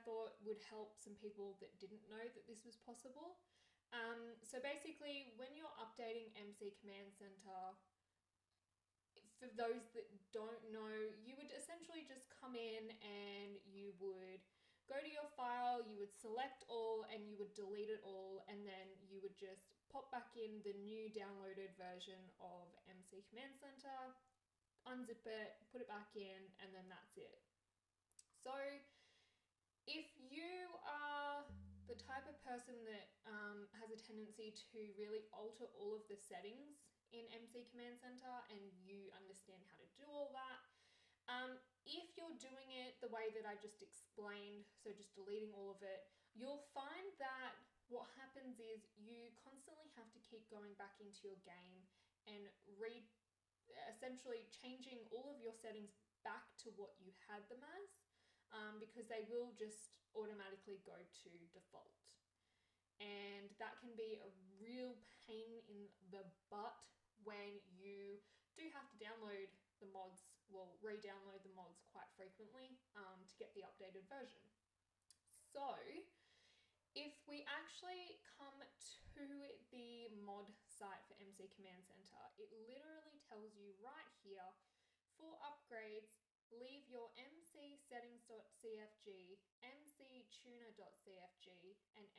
thought would help some people that didn't know that this was possible. So basically, when you're updating MC Command Center, for those that don't know, you would essentially just come in and you would go to your file, you would select all and you would delete it all, and then you would just pop back in the new downloaded version of MC Command Center, unzip it, put it back in, and then that's it. So if you are the type of person that has a tendency to really alter all of the settings in MC Command Center and you understand how to do all that, if you're doing it the way that I just explained, so just deleting all of it, you'll find that what happens is you constantly have to keep going back into your game and essentially changing all of your settings back to what you had them as, because they will just automatically go to default. And that can be a real pain in the butt when you do have to download the mods, well, re-download the mods quite frequently to get the updated version. So if we actually come to the mod site for MC Command Center, it literally tells you right here, for upgrades, leave your mcsettings.cfg, mctuner.cfg, and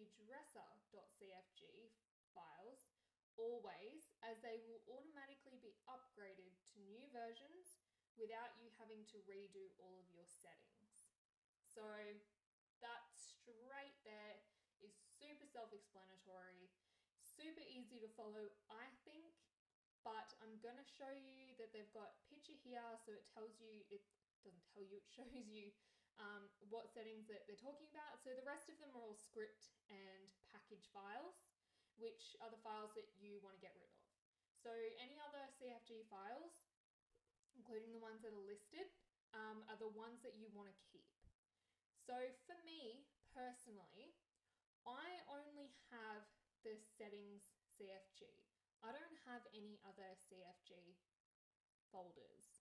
mcdresser.cfg files always, as they will automatically be upgraded to new versions without you having to redo all of your settings. So that straight there is super self-explanatory, super easy to follow, I think. But I'm going to show you that they've got a picture here, so it tells you, it doesn't tell you, it shows you what settings that they're talking about. So the rest of them are all script and package files, which are the files that you want to get rid of. So any other CFG files, including the ones that are listed, are the ones that you want to keep. So for me personally, I only have the settings CFG. I don't have any other CFG folders.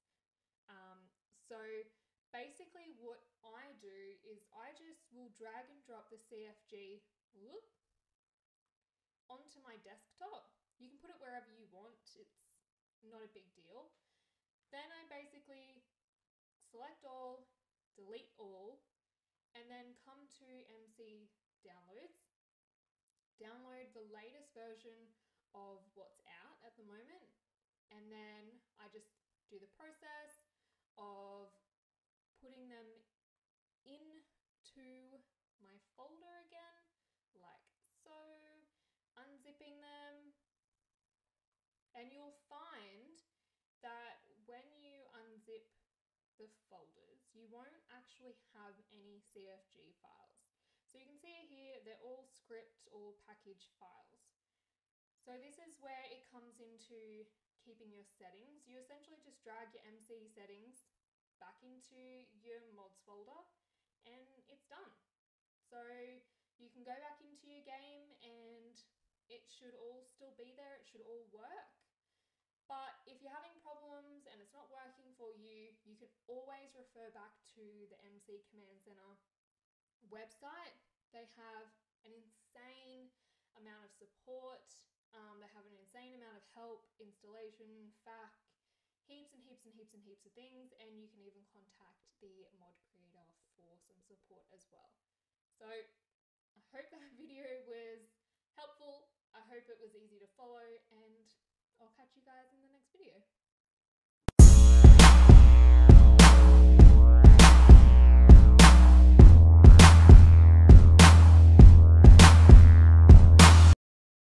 So basically what I do is I just will drag and drop the CFG onto my desktop. You can put it wherever you want. It's not a big deal. Then I basically select all, delete all, and then come to MC Downloads, download the latest version of what's out at the moment, and then I just do the process of putting them into my folder again, like so, unzipping them, and you'll find that when you unzip the folders, you won't actually have any CFG files. So you can see here, they're all script or package files. So this is where it comes into keeping your settings. You essentially just drag your MC settings back into your mods folder and it's done. So you can go back into your game and it should all still be there, it should all work. But if you're having problems and it's not working for you, you can always refer back to the MC Command Center website. They have an insane amount of support. They have an insane amount of help, installation, FAQ, heaps and heaps and heaps and heaps of things, and you can even contact the mod creator for some support as well. So I hope that video was helpful. I hope it was easy to follow, and I'll catch you guys in the next video.